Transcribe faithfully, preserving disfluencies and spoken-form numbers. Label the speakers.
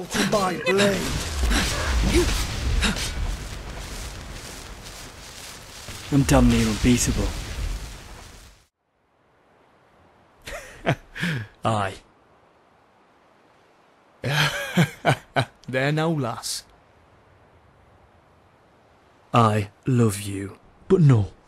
Speaker 1: bow to my blade.
Speaker 2: I'm damn near unbeatable. Aye.
Speaker 1: There now, lass.
Speaker 2: I love you.
Speaker 1: But no,